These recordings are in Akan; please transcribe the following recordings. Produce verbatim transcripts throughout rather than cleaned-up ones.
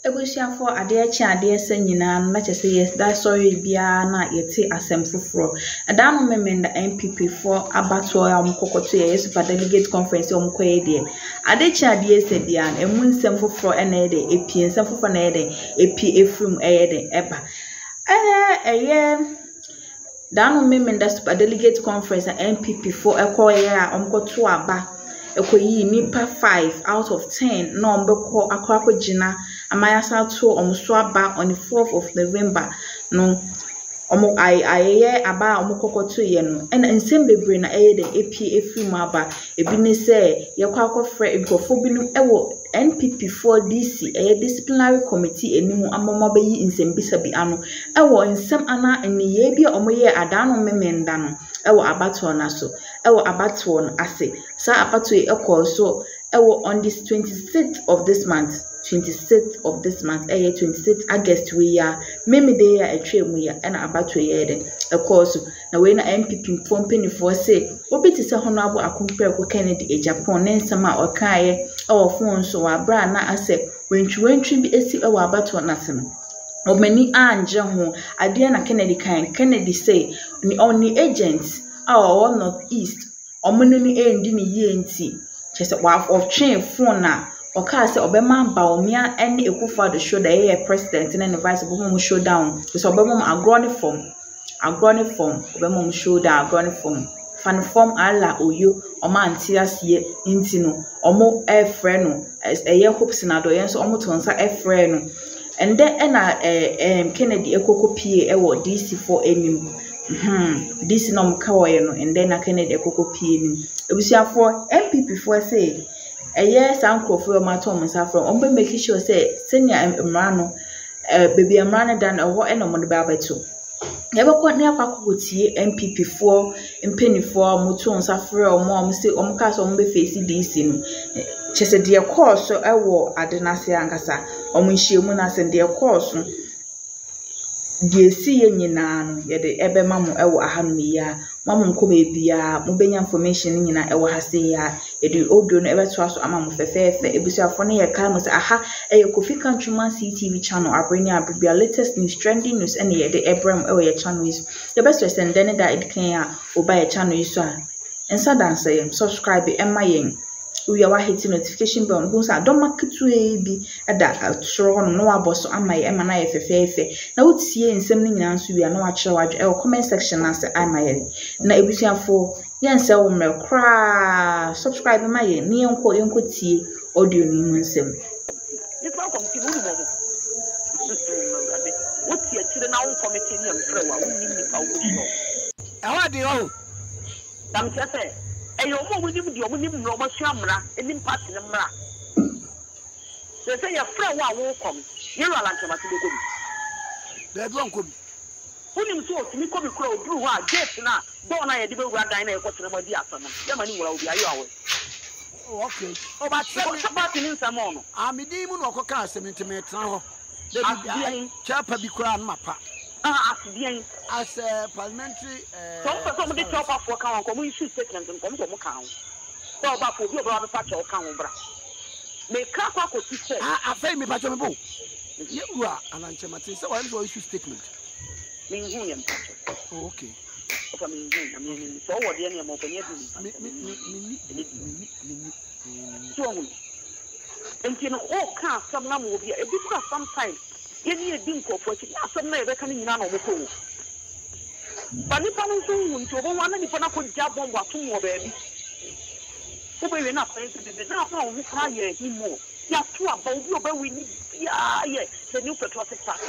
Ebusia for ade chi ade se nyina na chese yes that sorry bia na yeti asem foforo ada no memenda N P P for abato ya mkokoto ya super delegate conference o mkoye de ade chi ade se dia emu nsem foforo ena ye de epi nsem foforo na ye de epi efrum eye de eba eh eye da no memenda super delegate conference N P P for ekoye a omkoto aba ekoyi nipa five out of ten no mbeko akwako jina amayasa to omso aba on the fourth of November no omo ai ayeye aba omokokoto ye no ena nsem bebre na eye de epi efrim aba ebi ne se yekwa akofre egofo binum ewo N P P for D C eye disciplinary committee enimu amama bayi nsem bisa bi ano ewo nsem ana eniye bi omoye adano memenda no ewo abato na so ewo abato no ase sa abato e ekọ so ewo on this twenty-sixth of this month twenty-sixth of this month eh twenty-sixth August we ya meme day ya etwemu ya na abato ye de ekọ so na we na N P P company for say obi ti se hono abo akompere ko Kennedy e Japan ne nsema okaye ewo phone so wa bra na ase wentwi wentwi bi esi ewo abato na se no omani anje ho ade na Kennedy kan Kennedy say ni on the agents our north east omani ni endi ni ye nti chese wa of train phone na oka say obema ba omia ene ekufa the show the air president and the vice obema show down so obema agroni form agroni form obema show down agroni form fan form ala oyo oma antiasie nti no omo efre no eye hopes na do yen so omo tonsa efre no and then na eh Kennedy ekoko pie ewo D C for enim mhm D C no mkawoye no and then na Kennedy ekoko pie nim ebusia for N P P for say eye sankrofo ma to mo sa from ombe make sure say senior emra no eh baby emra no dan ewo e no mo de ba beto yebekọ na akwakotie N P P for mpenifo mo to nsa frɛ o mo say o mo ka so mo be face D C no chese de course ewo ade na se ankasa o mo nhyiemu na se de course de si ye nyina no ye de ebe ma mo ewo ahanu ya ma mo nko be bia mo benya information nyina ewo ha se ya ye de odo no ebe to aso ama mo fefefe ebusuafo ne ye ka mo se aha eye Kofi Countryman C T V channel abreni abibia latest news trending news ene ye de ebrem ewo ye channel is the best send then that it can ya oba ye channel is so ensa dance ye subscribe e ma yen we are hitting notification bell who say don't mark to a be at that throw on no aboso ama ye ema na ye fefefe na wotie nsem ni nyina nso we na wa kire wa e comment section na say ama ye na ebusuafo yen say wo mre kra subscribe ma ye ni enko enko tie audio ni mu nsem this one come people mo wotie kire na won committee ni mfre wa won ni nipa wo no e wa de o dam chese eyo mo mo nim di o mo nim no mo sua mra enim party ne mra se se ya fra wa wo kom ye ro alanche ma ti be kobi de do anko bi unim so o mi kobi kura odru wa gate na do na ye de be wura dan na ye kwotene mo di asama ye ma ni wura obi ayo awe oh okay o ba se o ba ti ni nsamo no a me di mu no okoka asem ntimetra ho de bi chapa bi kura na mapa ah bien as a parliamentary eh so so mo dey chop for kan ko mo issue statement ko mo mo kan so ba for bi o bra be pa cho kan wo bra me ka kwa ko ti say ah afai me pa cho me bo ye ua ananche mate say why do issue statement me hu yam oh okay o fa me hu na me so wo de ne mo ko nye di me me me me me so wo enti no o ka sam na mo bi e bi ka sometimes yeni e din ko for ti asem na e be kan nyina na o ko wo bani panu so hu nti obo wana ni pana ko ja bombo atum wo ba bi ko be we na fa ti be na fa wo ka ye himo ya to aba obi oba we ni ya ye the new patriotic party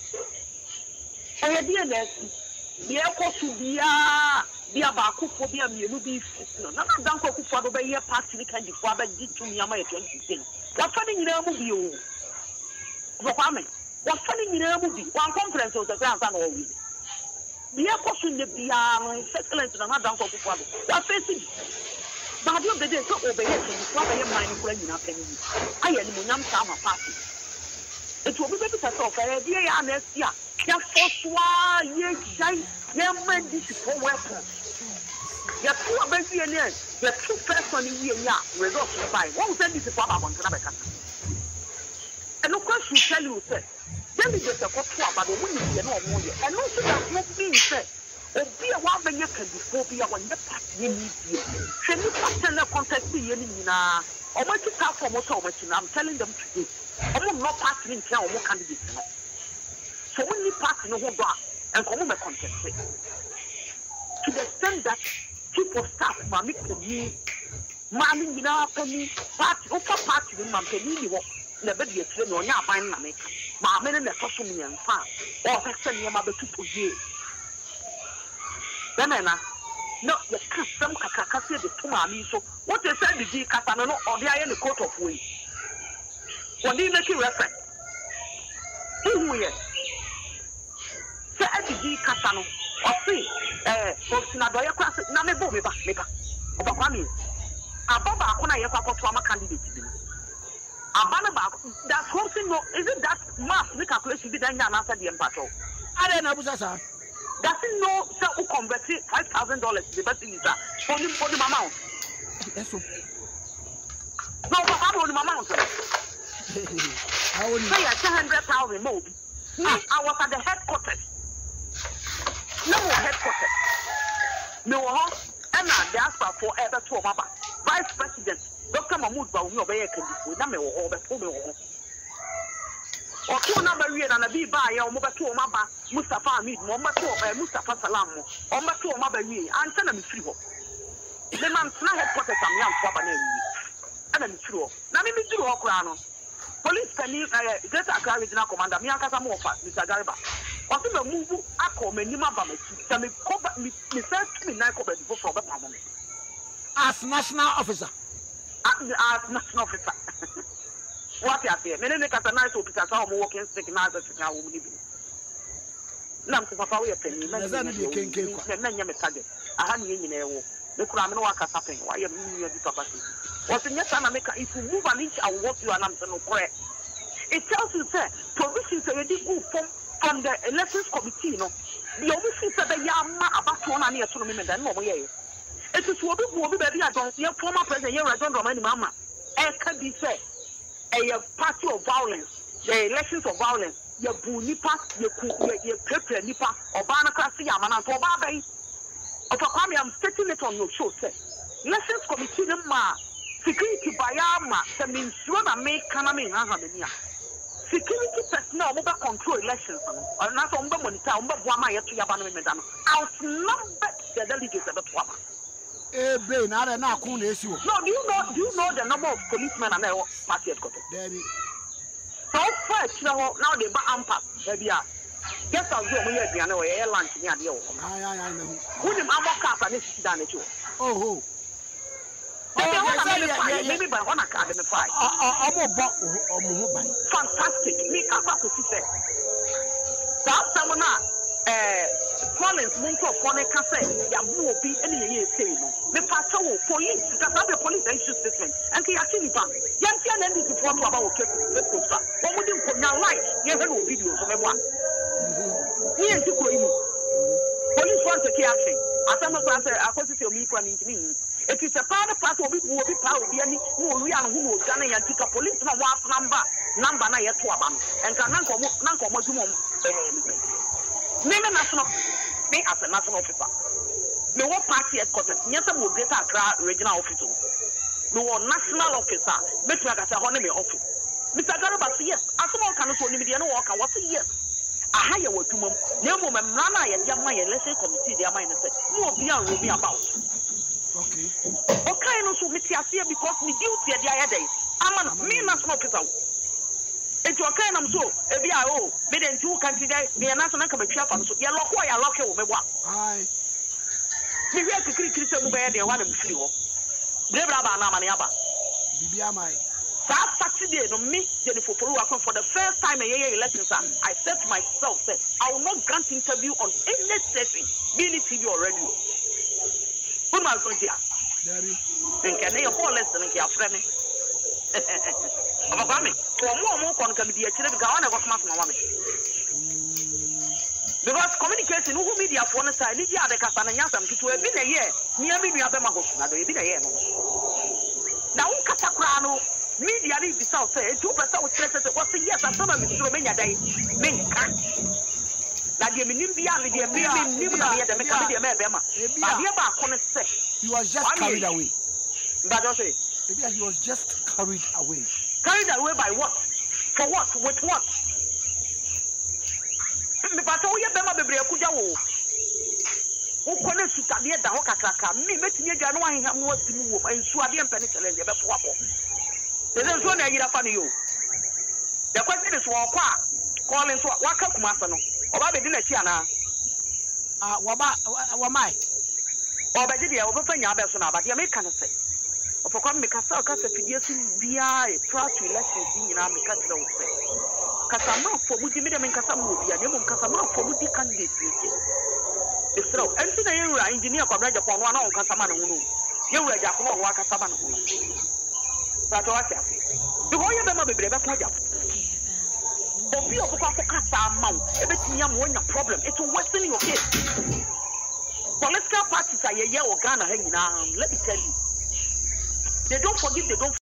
o ye die na bi e ko su bia bia ba ko fo bia mienu bi no na na dan ko ku fo do be ye party ni kan di fo aba di tumi ama ye twenty sixteen wa fa ni nyina mu bi o ko kwa me wa fa ni nyina mu bi wa conference o se kan sa na o wi bi e ko su ne bia no excellence na na dan ko ku fo do wa face bi ba bi o be de so o be ye di fo aba ye man ni kura nyina pa ni aye ni mo nyam sa ma party etu obi be bi sa so fa ye die ya na sia ya foswa ye jai ye man di si for weapon ya tu abesi ye ne ya tu person ye nya result by one send this for aba bon kana be kasa eno kwa delegates will tell you, sir, delegates are got to about the women here no more. And also that not being said, or be a one when you can be phobia when the party need you. Can you pattern a contact the enina? Or what is that for most of it? I'm telling them today. I will not pass in town more candidates. So when you pass in a whole bar and come on the contest. To the extent that people start mammy to me, mammy, you know, penny, party, over party, and my penny, never be a train or not buying money. My men and the social media and farm, or send your mother to years. Then, no, you can't some cacacassi the two mammy. So, what they said is the Catano or the iron coat of way. What do you make you reference? Who we are? Say, I did the Catano. Or see, eh, for Sinadoya class, Namebo, Meba, Meba, Obama. Ababa, Akona Yaka to a candidate. Abanaba, that's something, is it that math, the calculation be done after the empato? I don't know, sir. Does it know, sir, who converted five thousand dollars to the best visa? Only for the amount. Yes, sir. No, but I'm on the amount. I would say a two hundred thousand more. I was at the headquarters. No headquarters. No, and now they asked for ever to Obama. Vice President, Doctor Mahmoud Baumi obey a candidacy. Name or the or two number read and a bee by or Mobato Maba, Mustafa Amid, Momato, Mustafa Salam, or Mato Mabari, and send them free. The man's not headquarters on young Papa. And I'm true. Now, maybe do a crown. Police can you get a car regional commander, Miaka Mofa, Mister Gariba. Or to move a comment, you must have me cover me, first me, Nike before the family. As national officer. As national officer. What you say? Many make a nice officer, some walking stick, neither to now will live. Lamp to Papa, we are penny, men, you target. I had you in a war. The crime no work happening. Why are you this capacity? What's in your time, America? If you move an inch, I will walk you an answer no correct. It tells you, sir, provisions already good from from the elections committee, no. The office said the Yama about one and year to me, and no way. It is what we will be better. I don't see a former president here. I don't know any mamma. It can be said a party of violence, the elections of violence, your boo nipa, your paper nipa, or Banaclassi, Yamana, or Babe. I'm stating it on your show, sir. Elections committee, ma security by Yama, the means you want to make Kanami in Ahamania. Security personnel over control elections, or not on the monitor, on the Wama to Yabano Medano. Outnumbered the delegates at the Wama. Eh, Bain, I don't know. No, do you know, do you know the number of policemen and their party at Cotter? So first, now they buy Ampa, maybe. Guess I'll do a piano air lunch near the old. I know. Who the Mamma Cap and this done it? Oh, oh, maybe by one academy five. I'm about fantastic. Me, Papa, to say. That's someone, eh, Collins, Munko, Pone Cafe, Yabu, be any year saying. The patrol, police, because I'm the police issue statement, and the actually back. Yankee and ended to talk about the poster. What would you put now like? You have no videos of everyone. Here is the police want to take action. As I'm a pastor, I consider your me planning to me. If it's a part of part of it, will be power, be any more real who will gun and take a police number, number nine at Twabam, and can not come not come to mom. Name a national, me as a national officer. The war party headquarters, yes, I will get a regional officer. The war national officer, better as a honey office. Mister Garabas, yes, as someone can also limit the walk, I was yes. A higher word to mum, no woman, Nana, and young my election committee, their mind said, no, beyond will be about. Okay. Okay, no, so Mister Asia because me duty at the other day. I'm a me national officer. It's okay, I'm so, a B I O, made in two countries, me a national committee, so you're locked, you're locked, you're locked. Aye. Maybe I could create some way there, one of the few. Debra Namaniaba. Bibiamai. That Saturday, no me, Jennifer, for the first time in a election, I said to myself, said, I will not grant interview on any station, be it T V or radio. Who am I going to Daddy. And can they afford less than a friend? I'm a family. For more, more can be a children, I was my mommy. Because communication, who media for the side, Lydia, the Castanayam, to have been a year, near me, we have a house, not a year. Now, Catacrano. media is the south say two percent was stressed what say yes and some of the many day men can na the minim bia le the minim nim na the make the me be ma ba dia ba ko ne say he was just carried away but don't say maybe he was just carried away carried away by what for what with what me ba to ye be ma bebre akuja wo wo ko ne sutade da ho kakraka me metini agya no aheham no asimu wo ensu ade empene challenge be fo akọ the so na yira fa ne yo the question is wo kwa calling so waka kuma fa no oba be di na chi ana ah waba wamai oba di dia oba fa nya be so na ba dia me kan say ofokwa me kasa kasa fidie si bia e prior to elections nyina me ka tire wo say kasa ma fo mu di me de me kasa mu bia ne mo kasa ma fo mu di candidate the throw and see the engineer kwa Japan one on kasa ma no no ye wura ja ko wa kasa ma no no ba to wa tia because you be ma bebre be kwa ja obi ofokwa fo kasa ma wo e be tinya mo nya problem it will worsen your case political parties are ye ye o Ghana ha nyina let me tell you they don't forgive they don't